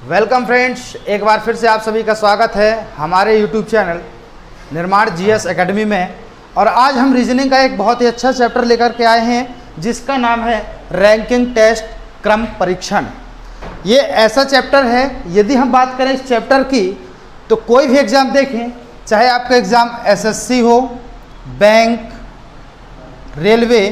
Welcome friends, एक बार फिर से आप सभी का स्वागत है हमारे YouTube channel Nirman GS Academy में। और आज हम रीजनिंग का एक बहुत ही अच्छा चैप्टर लेकर के आए हैं जिसका नाम है रैंकिंग टेस्ट क्रम परीक्षण। ये ऐसा चैप्टर है, यदि हम बात करें इस चैप्टर की तो कोई भी एग्ज़ाम देखें, चाहे आपका एग्ज़ाम एसएससी हो, बैंक, रेलवे,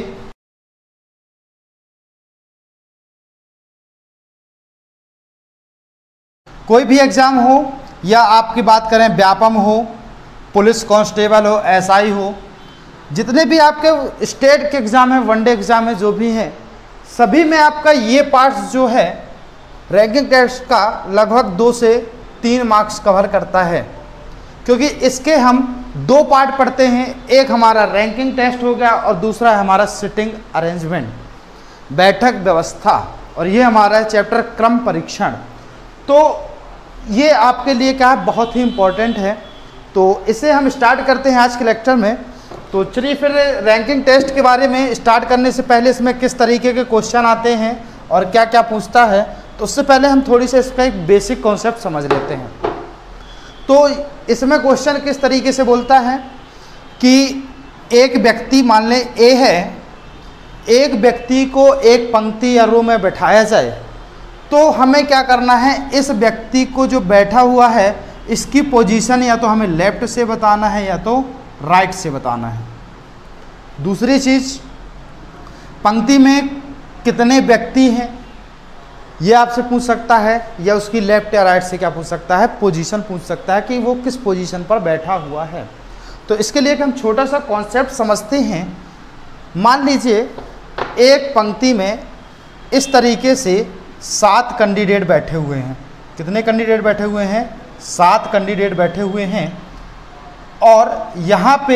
कोई भी एग्ज़ाम हो, या आपकी बात करें व्यापम हो, पुलिस कांस्टेबल हो, एसआई हो, जितने भी आपके स्टेट के एग्ज़ाम हैं, वनडे एग्ज़ाम है, जो भी हैं, सभी में आपका ये पार्ट्स जो है रैंकिंग टेस्ट का लगभग 2 से 3 मार्क्स कवर करता है। क्योंकि इसके हम 2 पार्ट पढ़ते हैं, एक हमारा रैंकिंग टेस्ट हो गया और दूसरा है हमारा सिटिंग अरेंजमेंट, बैठक व्यवस्था, और ये हमारा है चैप्टर क्रम परीक्षण। तो ये आपके लिए क्या है, बहुत ही इम्पोर्टेंट है। तो इसे हम स्टार्ट करते हैं आज के लेक्चर में। तो चलिए फिर रैंकिंग टेस्ट के बारे में स्टार्ट करने से पहले इसमें किस तरीके के क्वेश्चन आते हैं और क्या क्या पूछता है, तो उससे पहले हम थोड़ी सी इसका एक बेसिक कॉन्सेप्ट समझ लेते हैं। तो इसमें क्वेश्चन किस तरीके से बोलता है कि एक व्यक्ति, मान लें ए है, एक व्यक्ति को एक पंक्ति या रो में बैठाया जाए, तो हमें क्या करना है, इस व्यक्ति को जो बैठा हुआ है इसकी पोजीशन या तो हमें लेफ्ट से बताना है या तो राइट से बताना है। दूसरी चीज़, पंक्ति में कितने व्यक्ति हैं ये आपसे पूछ सकता है, या उसकी लेफ्ट या राइट से क्या पूछ सकता है, पोजीशन पूछ सकता है कि वो किस पोजीशन पर बैठा हुआ है। तो इसके लिए हम छोटा सा कॉन्सेप्ट समझते हैं। मान लीजिए एक पंक्ति में इस तरीके से 7 कैंडिडेट बैठे हुए हैं। कितने कैंडिडेट बैठे हुए हैं? 7 कैंडिडेट बैठे हुए हैं। और यहाँ पे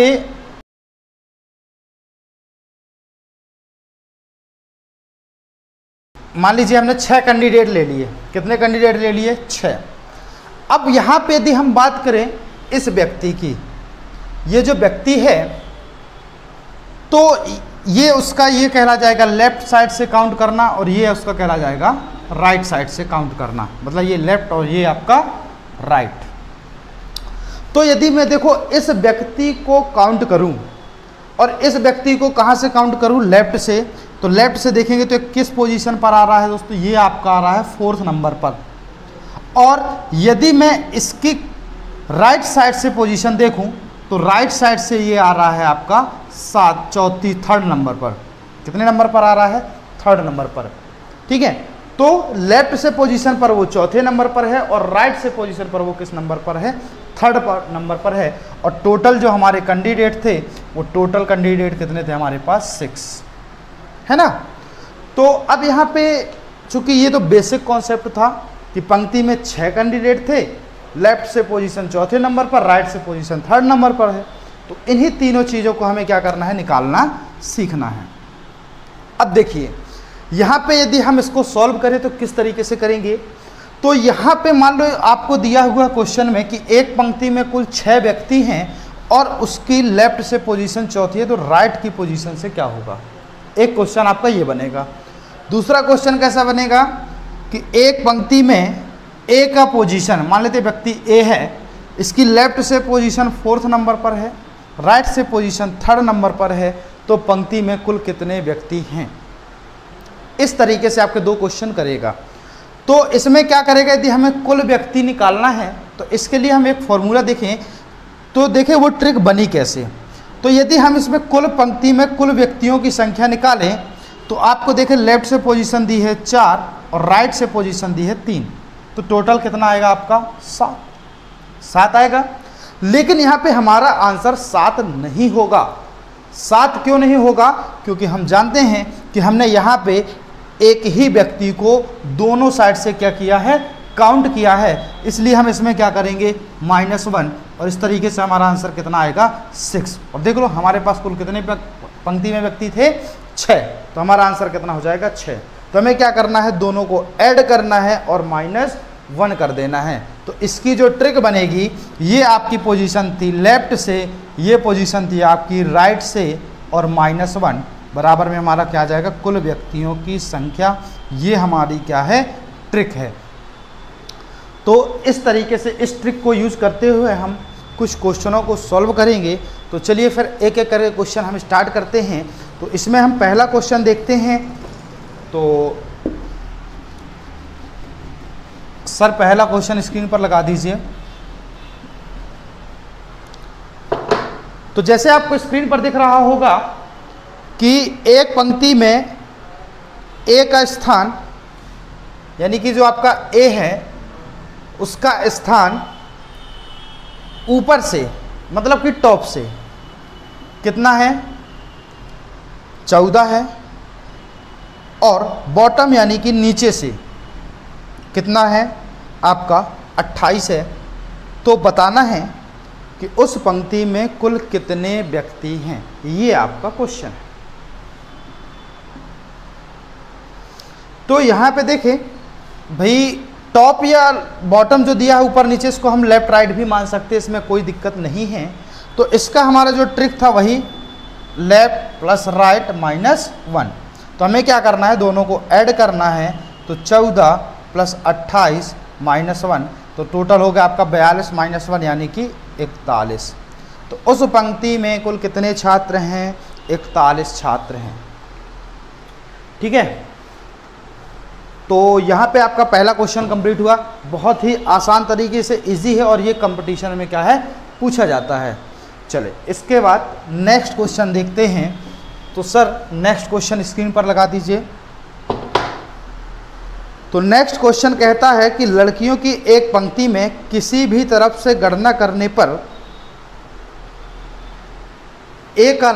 मान लीजिए हमने 6 कैंडिडेट ले लिए। कितने कैंडिडेट ले लिए? 6। अब यहाँ पे यदि हम बात करें इस व्यक्ति की, ये जो व्यक्ति है तो ये उसका ये कहला जाएगा लेफ्ट साइड से काउंट करना, और ये उसका कहला जाएगा राइट साइड से काउंट करना। मतलब ये लेफ्ट और ये आपका राइट। तो यदि मैं देखो इस व्यक्ति को काउंट करूं और इस व्यक्ति को कहां से काउंट करूं? लेफ्ट से। तो लेफ्ट से देखेंगे तो किस पोजीशन पर आ रहा है दोस्तों? ये आपका आ रहा है 4th नंबर पर। और यदि मैं इसकी राइट साइड से पोजीशन देखूं तो राइट साइड से ये आ रहा है आपका 3rd नंबर पर। कितने नंबर पर आ रहा है? 3rd नंबर पर। ठीक है। तो लेफ्ट से पोजीशन पर वो 4थे नंबर पर है और राइट से पोजीशन पर वो किस नंबर पर है? 3rd नंबर पर है। और टोटल जो हमारे कैंडिडेट थे, वो टोटल कैंडिडेट कितने थे हमारे पास? 6, है ना। तो अब यहाँ पे चूंकि ये तो बेसिक कॉन्सेप्ट था कि पंक्ति में 6 कैंडिडेट थे, लेफ्ट से पोजीशन 4थे नंबर पर, राइट से पोजीशन 3rd नंबर पर है। तो इन्हीं तीनों चीज़ों को हमें क्या करना है? निकालना सीखना है। अब देखिए यहाँ पे यदि हम इसको सॉल्व करें तो किस तरीके से करेंगे? तो यहाँ पे मान लो आपको दिया हुआ क्वेश्चन में कि एक पंक्ति में कुल 6 व्यक्ति हैं और उसकी लेफ्ट से पोजीशन 4थी है, तो राइट की पोजीशन से क्या होगा? एक क्वेश्चन आपका ये बनेगा। दूसरा क्वेश्चन कैसा बनेगा कि एक पंक्ति में ए का पोजीशन, मान लेते व्यक्ति ए है, इसकी लेफ्ट से पोजीशन 4th नंबर पर है, राइट से पोजीशन 3rd नंबर पर है, तो पंक्ति में कुल कितने व्यक्ति हैं? इस तरीके से आपके 2 क्वेश्चन करेगा। तो इसमें क्या करेगा, यदि हमें कुल व्यक्ति निकालना है तो इसके लिए हम एक फॉर्मूला देखें। तो देखें वो ट्रिक बनी कैसे। तो यदि हम इसमें कुल पंक्ति में कुल व्यक्तियों की संख्या निकालें तो आपको देखें लेफ्ट से पोजीशन दी है 4 और राइट से पोजीशन दी है 3, तो टोटल कितना आएगा आपका? 7 आएगा। लेकिन यहाँ पे हमारा आंसर 7 नहीं होगा। 7 क्यों नहीं होगा? क्योंकि हम जानते हैं कि हमने यहाँ पे एक ही व्यक्ति को दोनों साइड से क्या किया है? काउंट किया है। इसलिए हम इसमें क्या करेंगे? -1, और इस तरीके से हमारा आंसर कितना आएगा? 6। और देख लो हमारे पास कुल कितने पंक्ति में व्यक्ति थे? 6। तो हमारा आंसर कितना हो जाएगा? 6। तो हमें क्या करना है? दोनों को ऐड करना है और -1 कर देना है। तो इसकी जो ट्रिक बनेगी, ये आपकी पोजीशन थी लेफ्ट से, ये पोजीशन थी आपकी राइट से, और -1 बराबर में हमारा क्या आ जाएगा? कुल व्यक्तियों की संख्या। ये हमारी क्या है? ट्रिक है। तो इस तरीके से इस ट्रिक को यूज़ करते हुए हम कुछ क्वेश्चनों को सॉल्व करेंगे। तो चलिए फिर एक एक करके क्वेश्चन हम स्टार्ट करते हैं। तो इसमें हम पहला क्वेश्चन देखते हैं। तो सर पहला क्वेश्चन स्क्रीन पर लगा दीजिए। तो जैसे आपको स्क्रीन पर दिख रहा होगा कि एक पंक्ति में ए का स्थान, यानी कि जो आपका ए है उसका स्थान ऊपर से, मतलब कि टॉप से कितना है, 14 है, और बॉटम यानी कि नीचे से कितना है आपका 28 है। तो बताना है कि उस पंक्ति में कुल कितने व्यक्ति हैं, ये आपका क्वेश्चन है। तो यहाँ पे देखें भाई, टॉप या बॉटम जो दिया है ऊपर नीचे, इसको हम लेफ्ट राइट भी मान सकते हैं, इसमें कोई दिक्कत नहीं है। तो इसका हमारा जो ट्रिक था वही लेफ्ट प्लस राइट माइनस 1। तो हमें क्या करना है, दोनों को ऐड करना है। तो 14 प्लस 28 माइनस 1, तो टोटल हो गया आपका 42 माइनस 1 यानी कि 41। तो उस पंक्ति में कुल कितने छात्र हैं, 41 छात्र हैं। ठीक है, तो यहाँ पे आपका पहला क्वेश्चन कंप्लीट हुआ। बहुत ही आसान तरीके से, इजी है, और ये कंपटीशन में क्या है, पूछा जाता है। चले इसके बाद नेक्स्ट क्वेश्चन देखते हैं। तो सर नेक्स्ट क्वेश्चन स्क्रीन पर लगा दीजिए। तो नेक्स्ट क्वेश्चन कहता है कि लड़कियों की एक पंक्ति में किसी भी तरफ से गणना करने पर ए का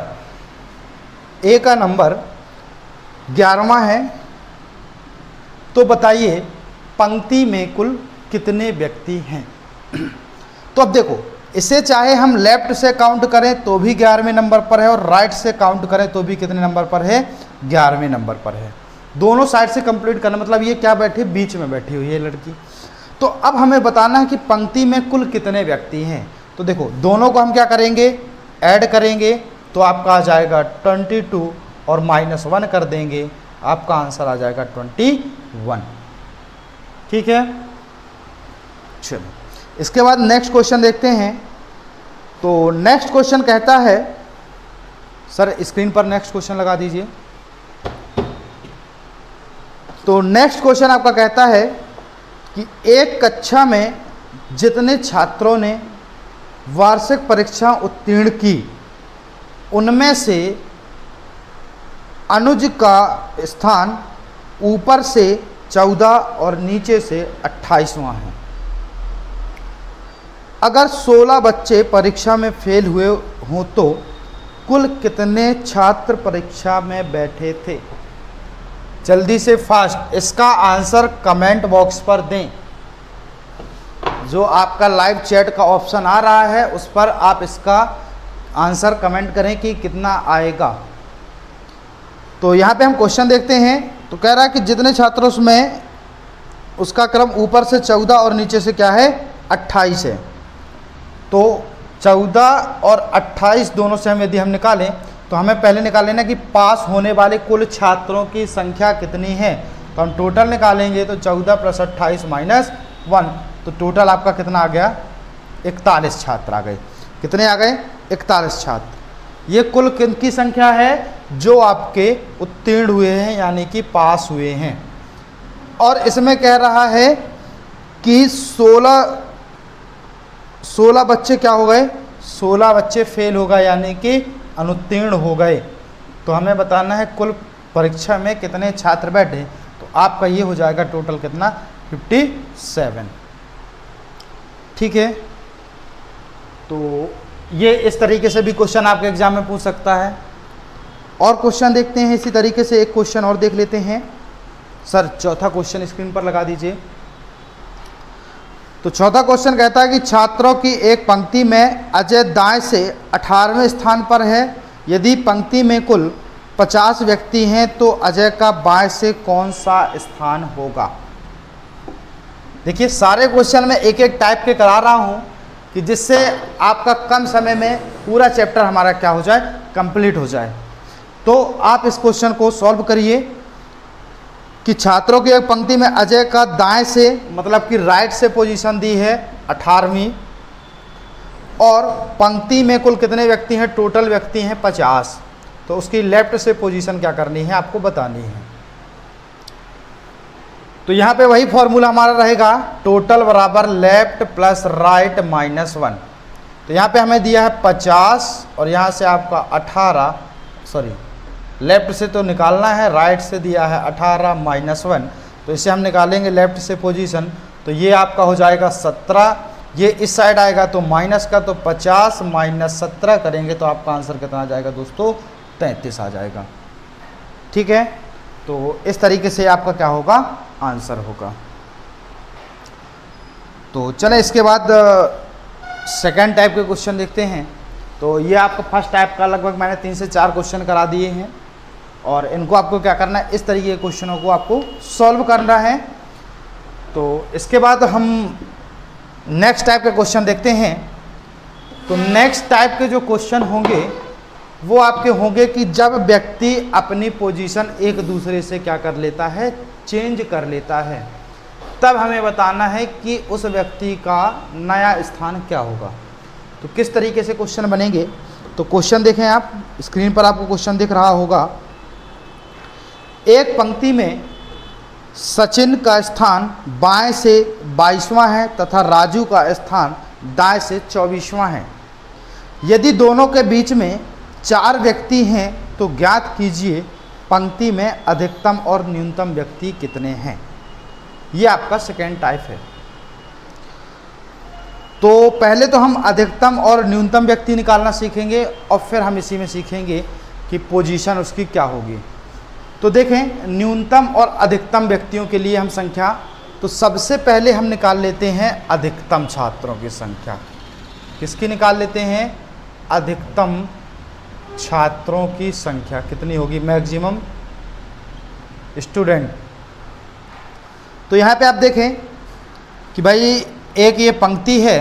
नंबर 11वां है। तो बताइए पंक्ति में कुल कितने व्यक्ति हैं। तो अब देखो, इसे चाहे हम लेफ्ट से काउंट करें तो भी 11वें नंबर पर है, और राइट से काउंट करें तो भी कितने नंबर पर है, 11वें नंबर पर है। दोनों साइड से कंप्लीट करना, मतलब ये क्या बैठी, बीच में बैठी हुई है लड़की। तो अब हमें बताना है कि पंक्ति में कुल कितने व्यक्ति हैं। तो देखो, दोनों को हम क्या करेंगे, ऐड करेंगे। तो आपका आ जाएगा 22 और माइनस 1 कर देंगे, आपका आंसर आ जाएगा 21। ठीक है, चलो इसके बाद नेक्स्ट क्वेश्चन देखते हैं। तो नेक्स्ट क्वेश्चन कहता है, सर स्क्रीन पर नेक्स्ट क्वेश्चन लगा दीजिए। तो नेक्स्ट क्वेश्चन आपका कहता है कि एक कक्षा में जितने छात्रों ने वार्षिक परीक्षा उत्तीर्ण की, उनमें से अनुज का स्थान ऊपर से 14 और नीचे से 28वां है। अगर 16 बच्चे परीक्षा में फेल हुए हों तो कुल कितने छात्र परीक्षा में बैठे थे। जल्दी से फास्ट इसका आंसर कमेंट बॉक्स पर दें। जो आपका लाइव चैट का ऑप्शन आ रहा है उस पर आप इसका आंसर कमेंट करें कि कितना आएगा। तो यहाँ पे हम क्वेश्चन देखते हैं। तो कह रहा है कि जितने छात्रों में उसका क्रम ऊपर से 14 और नीचे से क्या है, 28 है। तो 14 और 28 दोनों से हम यदि हम निकालें तो हमें पहले निकाल लेना कि पास होने वाले कुल छात्रों की संख्या कितनी है। तो हम टोटल निकालेंगे तो 14 प्लस 28 माइनस 1, तो टोटल आपका कितना आ गया, 41 छात्र आ गए। कितने आ गए, 41 छात्र। ये कुल किनकी संख्या है, जो आपके उत्तीर्ण हुए हैं यानी कि पास हुए हैं। और इसमें कह रहा है कि 16 बच्चे क्या हो गए, 16 बच्चे फेल हो गए यानी कि अनुत्तीर्ण हो गए। तो हमें बताना है कुल परीक्षा में कितने छात्र बैठे। तो आपका ये हो जाएगा टोटल कितना, 57। ठीक है, तो ये इस तरीके से भी क्वेश्चन आपके एग्जाम में पूछ सकता है। और क्वेश्चन देखते हैं इसी तरीके से, एक क्वेश्चन और देख लेते हैं। सर चौथा क्वेश्चन स्क्रीन पर लगा दीजिए। तो चौथा क्वेश्चन कहता है कि छात्रों की एक पंक्ति में अजय दाएं से 18वें स्थान पर है। यदि पंक्ति में कुल 50 व्यक्ति हैं तो अजय का बाएं से कौन सा स्थान होगा। देखिए सारे क्वेश्चन में एक एक टाइप के करा रहा हूं कि जिससे आपका कम समय में पूरा चैप्टर हमारा क्या हो जाए, कंप्लीट हो जाए। तो आप इस क्वेश्चन को सॉल्व करिए। कि छात्रों की एक पंक्ति में अजय का दाएं से मतलब कि राइट से पोजीशन दी है 18वीं, और पंक्ति में कुल कितने व्यक्ति हैं, टोटल व्यक्ति हैं 50, तो उसकी लेफ्ट से पोजीशन क्या करनी है, आपको बतानी है। तो यहाँ पे वही फॉर्मूला हमारा रहेगा, टोटल बराबर लेफ्ट प्लस राइट माइनस 1। तो यहाँ पे हमें दिया है 50 और यहाँ से आपका 18, सॉरी लेफ्ट से तो निकालना है, राइट से दिया है 18 माइनस 1, तो इसे हम निकालेंगे लेफ्ट से पोजीशन, तो ये आपका हो जाएगा 17, ये इस साइड आएगा तो माइनस का, तो 50 माइनस 17 करेंगे तो आपका आंसर कितना आ जाएगा दोस्तों, 33 आ जाएगा। ठीक है, तो इस तरीके से आपका क्या होगा, आंसर होगा। तो चलें इसके बाद सेकंड टाइप के क्वेश्चन देखते हैं। तो ये आपका फर्स्ट टाइप का लगभग मैंने 3 से 4 क्वेश्चन करा दिए हैं, और इनको आपको क्या करना है, इस तरीके के क्वेश्चनों को आपको सॉल्व करना है। तो इसके बाद हम नेक्स्ट टाइप के क्वेश्चन देखते हैं। तो नेक्स्ट टाइप के जो क्वेश्चन होंगे वो आपके होंगे कि जब व्यक्ति अपनी पोजीशन एक दूसरे से क्या कर लेता है, चेंज कर लेता है, तब हमें बताना है कि उस व्यक्ति का नया स्थान क्या होगा। तो किस तरीके से क्वेश्चन बनेंगे, तो क्वेश्चन देखें आप, स्क्रीन पर आपको क्वेश्चन दिख रहा होगा। एक पंक्ति में सचिन का स्थान बाएं से 22वां है तथा राजू का स्थान दाएं से 24वां है। यदि दोनों के बीच में 4 व्यक्ति हैं तो ज्ञात कीजिए पंक्ति में अधिकतम और न्यूनतम व्यक्ति कितने हैं। ये आपका सेकेंड टाइप है। तो पहले तो हम अधिकतम और न्यूनतम व्यक्ति निकालना सीखेंगे और फिर हम इसी में सीखेंगे कि पोजीशन उसकी क्या होगी। तो देखें, न्यूनतम और अधिकतम व्यक्तियों के लिए हम संख्या, तो सबसे पहले हम निकाल लेते हैं अधिकतम छात्रों की संख्या। किसकी निकाल लेते हैं, अधिकतम छात्रों की संख्या कितनी होगी, मैक्सिमम स्टूडेंट। तो यहाँ पे आप देखें कि भाई एक ये पंक्ति है,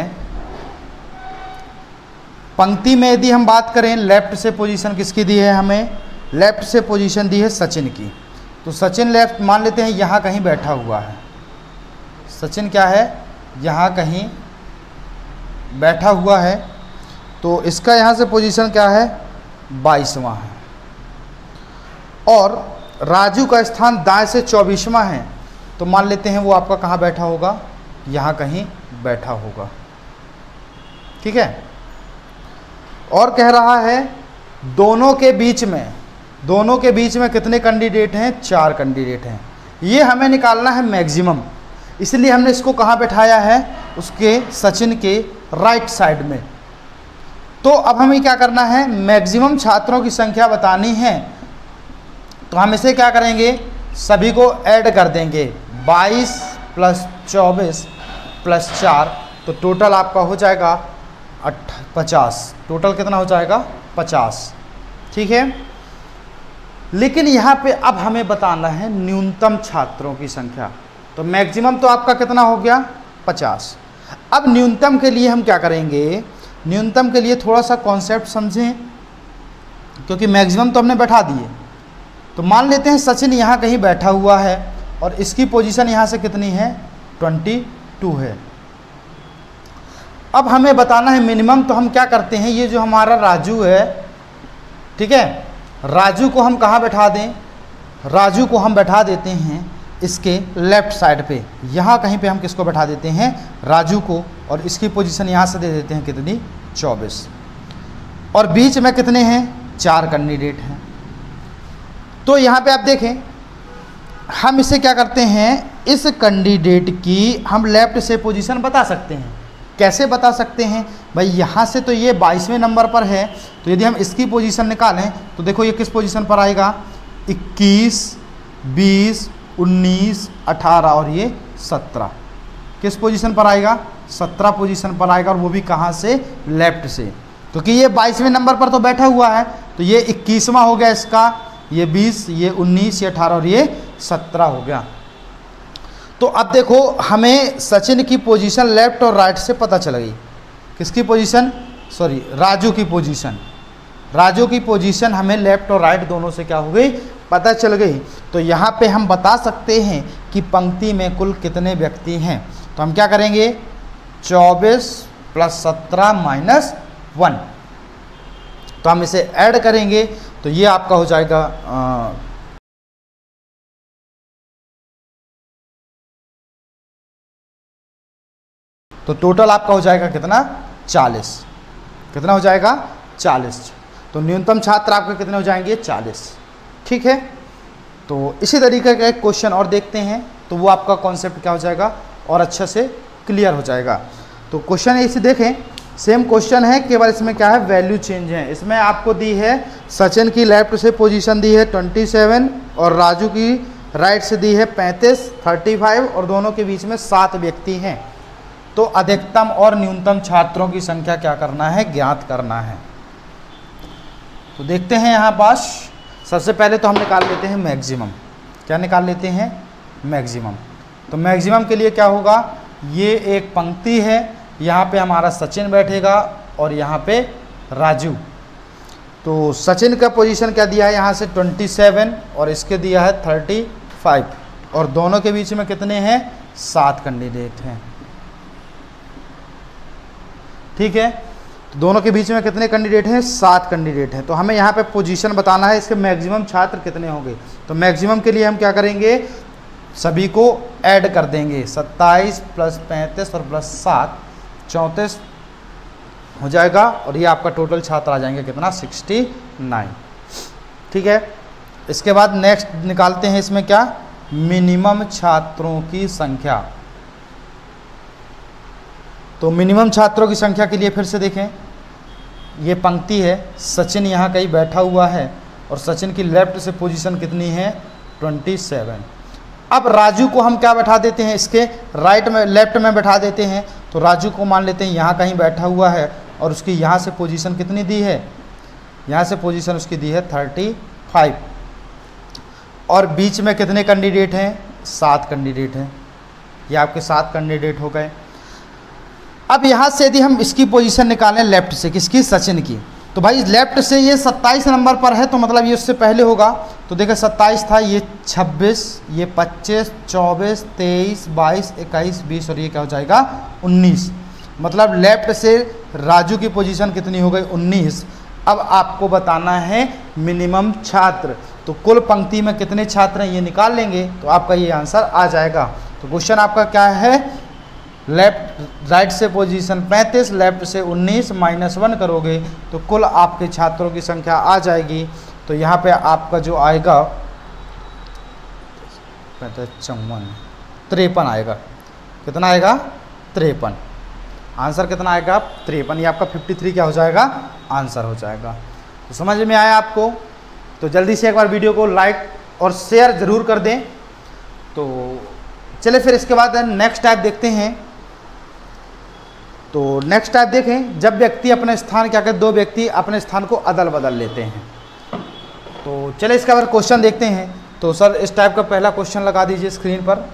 पंक्ति में यदि हम बात करें लेफ्ट से पोजीशन किसकी दी है, हमें लेफ्ट से पोजीशन दी है सचिन की। तो सचिन लेफ्ट मान लेते हैं यहाँ कहीं बैठा हुआ है, सचिन क्या है, यहाँ कहीं बैठा हुआ है। तो इसका यहाँ से पोजीशन क्या है, 22वां है। और राजू का स्थान दाएं से 24वां है, तो मान लेते हैं वो आपका कहाँ बैठा होगा, यहाँ कहीं बैठा होगा। ठीक है, और कह रहा है दोनों के बीच में कितने कैंडिडेट हैं, 4 कैंडिडेट हैं। ये हमें निकालना है मैक्सिमम, इसलिए हमने इसको कहाँ बैठाया है, उसके सचिन के राइट साइड में। तो अब हमें क्या करना है, मैक्सिमम छात्रों की संख्या बतानी है। तो हम इसे क्या करेंगे, सभी को ऐड कर देंगे, 22 + 24 + 4, तो टोटल आपका हो जाएगा 50। टोटल कितना हो जाएगा, 50। ठीक है, लेकिन यहाँ पे अब हमें बताना है न्यूनतम छात्रों की संख्या। तो मैक्सिमम तो आपका कितना हो गया, 50। अब न्यूनतम के लिए हम क्या करेंगे, न्यूनतम के लिए थोड़ा सा कॉन्सेप्ट समझें, क्योंकि मैक्सिमम तो हमने बैठा दिए। तो मान लेते हैं सचिन यहाँ कहीं बैठा हुआ है और इसकी पोजीशन यहाँ से कितनी है, 22 है। अब हमें बताना है मिनिमम, तो हम क्या करते हैं, ये जो हमारा राजू है, ठीक है, राजू को हम कहाँ बैठा दें, राजू को हम बैठा देते हैं इसके लेफ्ट साइड पे, यहाँ कहीं पे हम किसको बैठा देते हैं, राजू को, और इसकी पोजीशन यहाँ से दे देते हैं कितनी, 24। और बीच में कितने हैं, 4 कैंडिडेट हैं। तो यहाँ पे आप देखें, हम इसे क्या करते हैं, इस कैंडिडेट की हम लेफ्ट से पोजीशन बता सकते हैं। कैसे बता सकते हैं भाई, यहाँ से तो ये 22वें नंबर पर है, तो यदि हम इसकी पोजीशन निकालें तो देखो ये किस पोजीशन पर आएगा, 21, 20, 19, 18 और ये 17 किस पोजीशन पर आएगा, 17 पोजीशन पर आएगा, और वो भी कहाँ से, लेफ्ट से, क्योंकि ये 22वें नंबर पर तो बैठा हुआ है। तो ये 21वां हो गया इसका, ये 20, ये 19, ये 18 और ये 17 हो गया। तो अब देखो हमें सचिन की पोजीशन लेफ्ट और राइट से पता चल गई। किसकी पोजीशन, राजू की पोजीशन। राजू की पोजीशन हमें लेफ्ट और राइट दोनों से क्या हो गई, पता चल गई तो यहाँ पे हम बता सकते हैं कि पंक्ति में कुल कितने व्यक्ति हैं। तो हम क्या करेंगे, 24 + 17 - 1, तो हम इसे ऐड करेंगे तो ये आपका हो जाएगा तो टोटल आपका हो जाएगा कितना, 40। कितना हो जाएगा, 40। तो न्यूनतम छात्र आपके कितने हो जाएंगे, 40। ठीक है, तो इसी तरीके का एक क्वेश्चन और देखते हैं तो वो आपका कॉन्सेप्ट क्या हो जाएगा और अच्छे से क्लियर हो जाएगा। तो क्वेश्चन इसे देखें, सेम क्वेश्चन है, केवल इसमें क्या है, वैल्यू चेंज है। इसमें आपको दी है सचिन की लेफ्ट से पोजीशन दी है 27 और राजू की राइट से दी है 35, 35 और दोनों के बीच में 7 व्यक्ति हैं। तो अधिकतम और न्यूनतम छात्रों की संख्या क्या करना है, ज्ञात करना है। तो देखते हैं यहाँ पास, सबसे पहले तो हम निकाल लेते हैं मैक्सिमम। क्या निकाल लेते हैं, मैक्सिमम। तो मैक्सिमम के लिए क्या होगा, ये एक पंक्ति है, यहाँ पे हमारा सचिन बैठेगा और यहाँ पे राजू। तो सचिन का पोजीशन क्या दिया है, यहाँ से 27 और इसके दिया है 35 और दोनों के बीच में कितने हैं, 7 कैंडिडेट हैं। ठीक है, तो दोनों के बीच में कितने कैंडिडेट हैं, 7 कैंडिडेट हैं। तो हमें यहाँ पे पोजीशन बताना है, इसके मैक्सिमम छात्र कितने होंगे। तो मैक्सिमम के लिए हम क्या करेंगे, सभी को ऐड कर देंगे, 27 + 35 और +7 34 हो जाएगा और ये आपका टोटल छात्र आ जाएंगे कितना, 69। ठीक है, इसके बाद नेक्स्ट निकालते हैं इसमें क्या, मिनिमम छात्रों की संख्या। तो मिनिमम छात्रों की संख्या के लिए फिर से देखें, ये पंक्ति है, सचिन यहाँ कहीं बैठा हुआ है और सचिन की लेफ्ट से पोजीशन कितनी है, 27। अब राजू को हम क्या बैठा देते हैं, इसके राइट में, लेफ्ट में बैठा देते हैं। तो राजू को मान लेते हैं यहाँ कहीं बैठा हुआ है और उसकी यहाँ से पोजीशन कितनी दी है, यहाँ से पोजीशन उसकी दी है 35 और बीच में कितने कैंडिडेट हैं, 7 कैंडिडेट हैं। ये आपके 7 कैंडिडेट हो गए। अब यहाँ से यदि हम इसकी पोजीशन निकालें लेफ्ट से, किसकी, सचिन की, तो भाई लेफ्ट से ये 27 नंबर पर है तो मतलब ये उससे पहले होगा। तो देखिए 27 था, ये 26, ये 25, 24, 23, 22, 21, 20 और ये क्या हो जाएगा, 19। मतलब लेफ्ट से राजू की पोजीशन कितनी हो गई, 19। अब आपको बताना है मिनिमम छात्र। तो कुल पंक्ति में कितने छात्र हैं ये निकाल लेंगे तो आपका ये आंसर आ जाएगा। तो क्वेश्चन आपका क्या है, लेफ्ट राइट से पोजीशन 35, लेफ्ट से 19 -1 करोगे तो कुल आपके छात्रों की संख्या आ जाएगी। तो यहाँ पे आपका जो आएगा 53 आएगा। कितना आएगा, 53। आंसर कितना आएगा, 53। ये आपका 53 क्या हो जाएगा, आंसर हो जाएगा। तो समझ में आया आपको। तो जल्दी से एक बार वीडियो को लाइक और शेयर ज़रूर कर दें। तो चलिए फिर इसके बाद नेक्स्ट टाइप देखते हैं। तो नेक्स्ट टाइप देखें, जब व्यक्ति अपने स्थान क्या कहते, 2 व्यक्ति अपने स्थान को अदल बदल लेते हैं। तो चलिए इसका बार क्वेश्चन देखते हैं। तो सर इस टाइप का पहला क्वेश्चन लगा दीजिए स्क्रीन पर।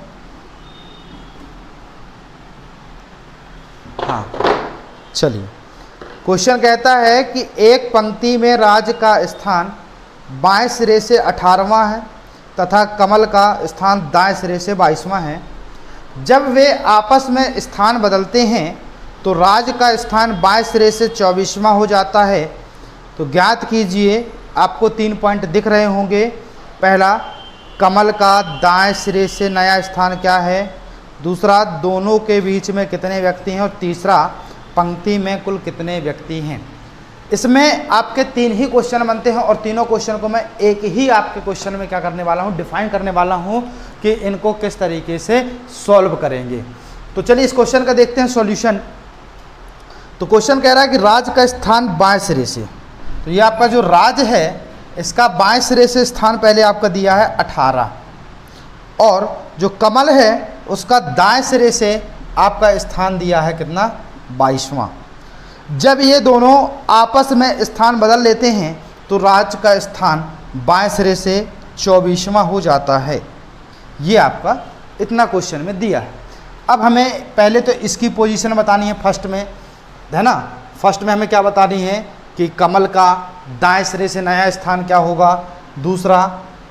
हाँ चलिए, क्वेश्चन कहता है कि एक पंक्ति में राज का स्थान बाएं सिरे से 18वां है तथा कमल का स्थान दाएं सिरे से 22वां है। जब वे आपस में स्थान बदलते हैं तो राज का स्थान बाएं सिरे से 24वां हो जाता है। तो ज्ञात कीजिए, आपको 3 पॉइंट दिख रहे होंगे। पहला, कमल का दाएं सिरे से नया स्थान क्या है। दूसरा, दोनों के बीच में कितने व्यक्ति हैं। और तीसरा, पंक्ति में कुल कितने व्यक्ति हैं। इसमें आपके 3 ही क्वेश्चन बनते हैं और तीनों क्वेश्चन को मैं एक ही आपके क्वेश्चन में क्या करने वाला हूँ, डिफाइन करने वाला हूँ कि इनको किस तरीके से सॉल्व करेंगे। तो चलिए इस क्वेश्चन का देखते हैं सॉल्यूशन। तो क्वेश्चन कह रहा है कि राज का स्थान बाएं सिरे से, तो ये आपका जो राज है इसका बाएं सिरे से स्थान पहले आपका दिया है 18 और जो कमल है उसका दाएं सिरे से आपका स्थान दिया है कितना, 22वां। जब ये दोनों आपस में स्थान बदल लेते हैं तो राज का स्थान बाएं सिरे से 24वां हो जाता है। ये आपका इतना क्वेश्चन में दिया है। अब हमें पहले तो इसकी पोजीशन बतानी है फर्स्ट में, है ना। फर्स्ट में हमें क्या बतानी है कि कमल का दाएं सिरे से नया स्थान क्या होगा। दूसरा,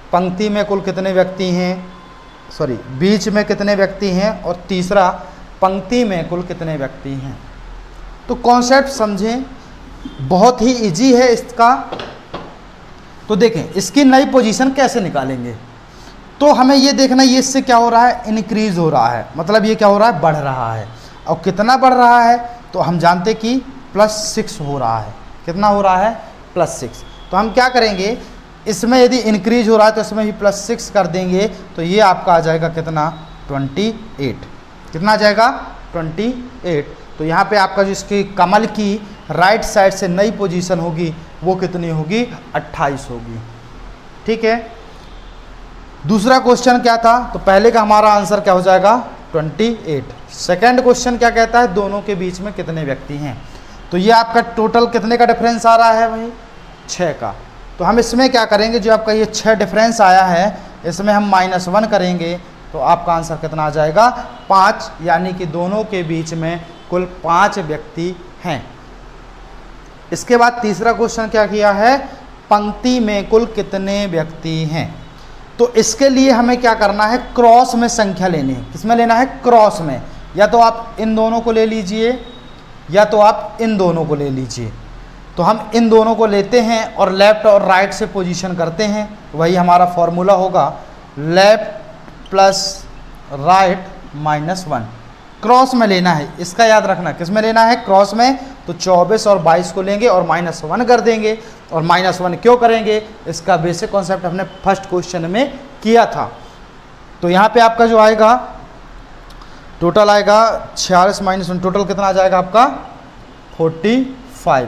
पंक्ति में कुल कितने व्यक्ति हैं, सॉरी बीच में कितने व्यक्ति हैं, और तीसरा पंक्ति में कुल कितने व्यक्ति हैं। तो कॉन्सेप्ट समझें, बहुत ही इजी है इसका। तो देखें इसकी नई पोजीशन कैसे निकालेंगे। तो हमें ये देखना ये इससे क्या हो रहा है, इनक्रीज हो रहा है, मतलब ये क्या हो रहा है, बढ़ रहा है। और कितना बढ़ रहा है, तो हम जानते कि +6 हो रहा है। कितना हो रहा है, +6। तो हम क्या करेंगे, इसमें यदि इंक्रीज हो रहा है तो इसमें भी +6 कर देंगे, तो ये आपका आ जाएगा कितना, 28। कितना आ जाएगा, 28। तो यहाँ पे आपका जो इसकी कमल की राइट साइड से नई पोजीशन होगी वो कितनी होगी, 28 होगी। ठीक है। दूसरा क्वेश्चन क्या था, तो पहले का हमारा आंसर क्या हो जाएगा, 28। सेकंड क्वेश्चन क्या कहता है, दोनों के बीच में कितने व्यक्ति हैं। तो ये आपका टोटल कितने का डिफरेंस आ रहा है भाई, 6 का। तो हम इसमें क्या करेंगे, जो आपका ये 6 डिफरेंस आया है इसमें हम -1 करेंगे, तो आपका आंसर कितना आ जाएगा, 5। यानी कि दोनों के बीच में कुल 5 व्यक्ति हैं। इसके बाद तीसरा क्वेश्चन क्या किया है, पंक्ति में कुल कितने व्यक्ति हैं। तो इसके लिए हमें क्या करना है, क्रॉस में संख्या लेनी है। किसमें लेना है, क्रॉस में। या तो आप इन दोनों को ले लीजिए या तो आप इन दोनों को ले लीजिए। तो हम इन दोनों को लेते हैं और लेफ्ट और राइट से पोजीशन करते हैं, वही हमारा फॉर्मूला होगा, लेफ्ट प्लस राइट -1। क्रॉस में लेना है, इसका याद रखना, किस में लेना है, क्रॉस में। तो 24 और 22 को लेंगे और -1 कर देंगे। और -1 क्यों करेंगे, इसका बेसिक कॉन्सेप्ट हमने फर्स्ट क्वेश्चन में किया था। तो यहाँ पे आपका जो आएगा टोटल आएगा 46 - 1, टोटल कितना आ जाएगा आपका, 45।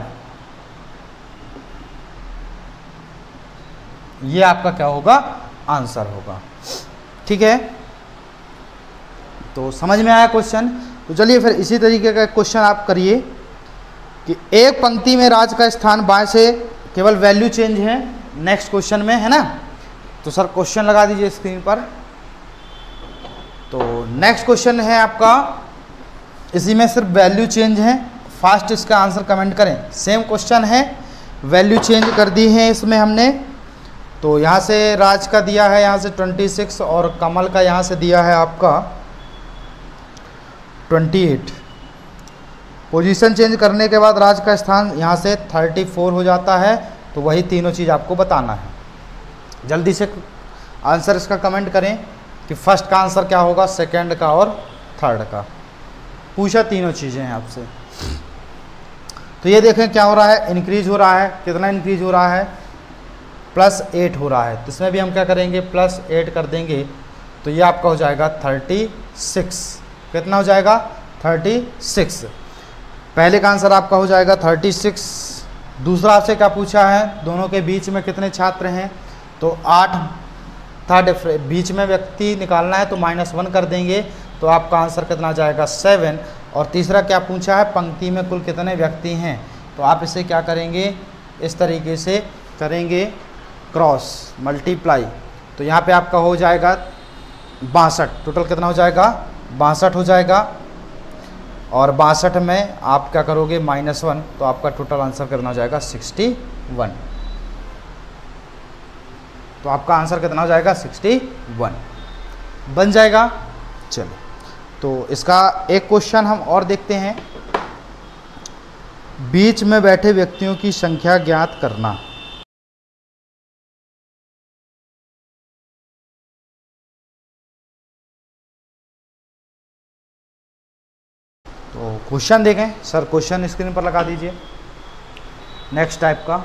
ये आपका क्या होगा, आंसर होगा। ठीक है। तो समझ में आया क्वेश्चन। तो चलिए फिर इसी तरीके का क्वेश्चन आप करिए कि एक पंक्ति में राज का स्थान बाएं से, केवल वैल्यू चेंज है नेक्स्ट क्वेश्चन में, है ना। तो सर क्वेश्चन लगा दीजिए स्क्रीन पर। तो नेक्स्ट क्वेश्चन है आपका, इसी में सिर्फ वैल्यू चेंज है। फास्ट इसका आंसर कमेंट करें। सेम क्वेश्चन है, वैल्यू चेंज कर दी है इसमें हमने। तो यहाँ से राज का दिया है, यहाँ से 26 और कमल का यहाँ से दिया है आपका 28। पोजीशन चेंज करने के बाद राज का स्थान यहाँ से 34 हो जाता है। तो वही तीनों चीज़ आपको बताना है। जल्दी से आंसर इसका कमेंट करें कि फर्स्ट का आंसर क्या होगा, सेकंड का और थर्ड का। पूछा तीनों चीज़ें हैं आपसे। तो ये देखें क्या हो रहा है, इंक्रीज हो रहा है। कितना इंक्रीज हो रहा है, +8 हो रहा है। तो इसमें भी हम क्या करेंगे, +8 कर देंगे। तो ये आपका हो जाएगा 36। कितना हो जाएगा, 36। पहले का आंसर आपका हो जाएगा 36। दूसरा आपसे क्या पूछा है, दोनों के बीच में कितने छात्र हैं। तो 8 था बीच में व्यक्ति निकालना है, तो -1 कर देंगे। तो आपका आंसर कितना आ जाएगा, 7। और तीसरा क्या पूछा है, पंक्ति में कुल कितने व्यक्ति हैं। तो आप इसे क्या करेंगे, इस तरीके से करेंगे, क्रॉस मल्टीप्लाई। तो यहाँ पे आपका हो जाएगा 62। टोटल कितना हो जाएगा, 62 हो जाएगा। और 62 में आप क्या करोगे, -1। तो आपका टोटल आंसर कितना हो जाएगा, 61। तो आपका आंसर कितना हो जाएगा, 61 बन जाएगा। चलो तो इसका एक क्वेश्चन हम और देखते हैं। बीच में बैठे व्यक्तियों की संख्या ज्ञात करना। तो क्वेश्चन देखें सर, क्वेश्चन स्क्रीन पर लगा दीजिए नेक्स्ट टाइप का।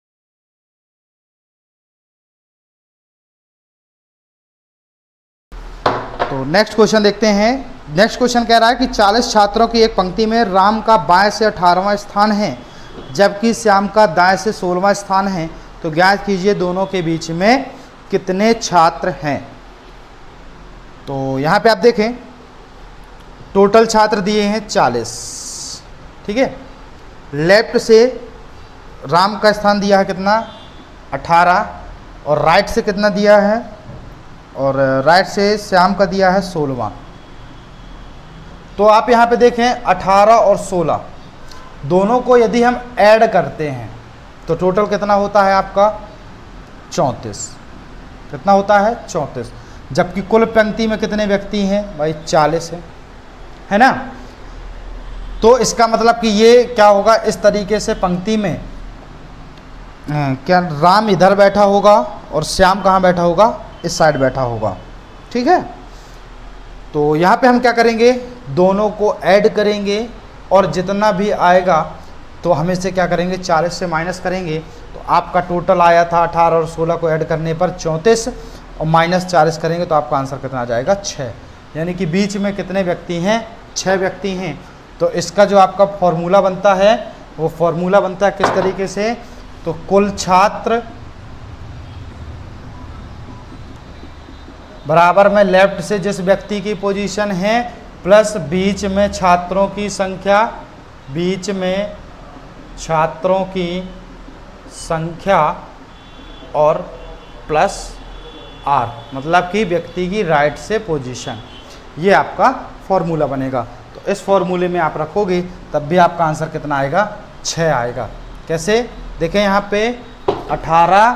तो नेक्स्ट क्वेश्चन देखते हैं। नेक्स्ट क्वेश्चन कह रहा है कि 40 छात्रों की एक पंक्ति में राम का बाएं से 18वां स्थान है, जबकि श्याम का दाएं से 16वां स्थान है। तो ज्ञात कीजिए दोनों के बीच में कितने छात्र हैं। तो यहाँ पे आप देखें टोटल छात्र दिए हैं 40। ठीक है। लेफ्ट से राम का स्थान दिया है कितना, 18। और राइट से कितना दिया है, और राइट से श्याम का दिया है 16वां। तो आप यहाँ पे देखें 18 और 16 दोनों को यदि हम ऐड करते हैं तो टोटल कितना होता है आपका, 34। कितना होता है 34, जबकि कुल पंक्ति में कितने व्यक्ति हैं भाई 40 है ना। तो इसका मतलब कि ये क्या होगा, इस तरीके से पंक्ति में क्या राम इधर बैठा होगा और श्याम कहाँ बैठा होगा, इस साइड बैठा होगा, ठीक है। तो यहाँ पे हम क्या करेंगे, दोनों को ऐड करेंगे और जितना भी आएगा तो हम इसे क्या करेंगे 40 से माइनस करेंगे। तो आपका टोटल आया था 18 और 16 को ऐड करने पर 34 और माइनस 40 करेंगे तो आपका आंसर कितना आ जाएगा 6, यानी कि बीच में कितने व्यक्ति हैं 6 व्यक्ति हैं। तो इसका जो आपका फॉर्मूला बनता है वो फॉर्मूला बनता है किस तरीके से, तो कुल छात्र बराबर में लेफ्ट से जिस व्यक्ति की पोजीशन है प्लस बीच में छात्रों की संख्या, बीच में छात्रों की संख्या और प्लस आर, मतलब कि व्यक्ति की राइट से पोजीशन, ये आपका फॉर्मूला बनेगा। तो इस फॉर्मूले में आप रखोगे तब भी आपका आंसर कितना आएगा 6 आएगा। कैसे देखें, यहाँ पे 18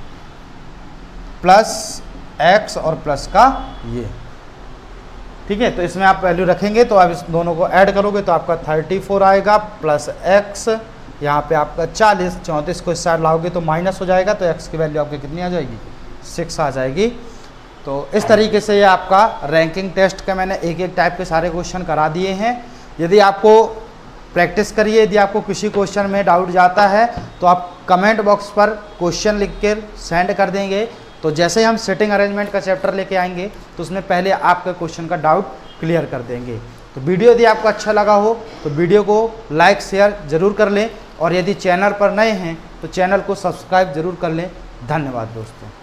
प्लस x और प्लस का ये, ठीक है। तो इसमें आप वैल्यू रखेंगे तो आप इस दोनों को ऐड करोगे तो आपका 34 आएगा प्लस x, यहाँ पे आपका 40, 34 को इस साइड लाओगे तो माइनस हो जाएगा, तो x की वैल्यू आपकी कितनी आ जाएगी 6 आ जाएगी। तो इस तरीके से ये आपका रैंकिंग टेस्ट का मैंने एक एक टाइप के सारे क्वेश्चन करा दिए हैं। यदि आपको प्रैक्टिस करिए, यदि आपको किसी क्वेश्चन में डाउट जाता है तो आप कमेंट बॉक्स पर क्वेश्चन लिख कर सेंड कर देंगे। तो जैसे ही हम सिटिंग अरेंजमेंट का चैप्टर लेके आएंगे तो उसमें पहले आपके क्वेश्चन का डाउट क्लियर कर देंगे। तो वीडियो यदि आपको अच्छा लगा हो तो वीडियो को लाइक शेयर ज़रूर कर लें, और यदि चैनल पर नए हैं तो चैनल को सब्सक्राइब ज़रूर कर लें। धन्यवाद दोस्तों।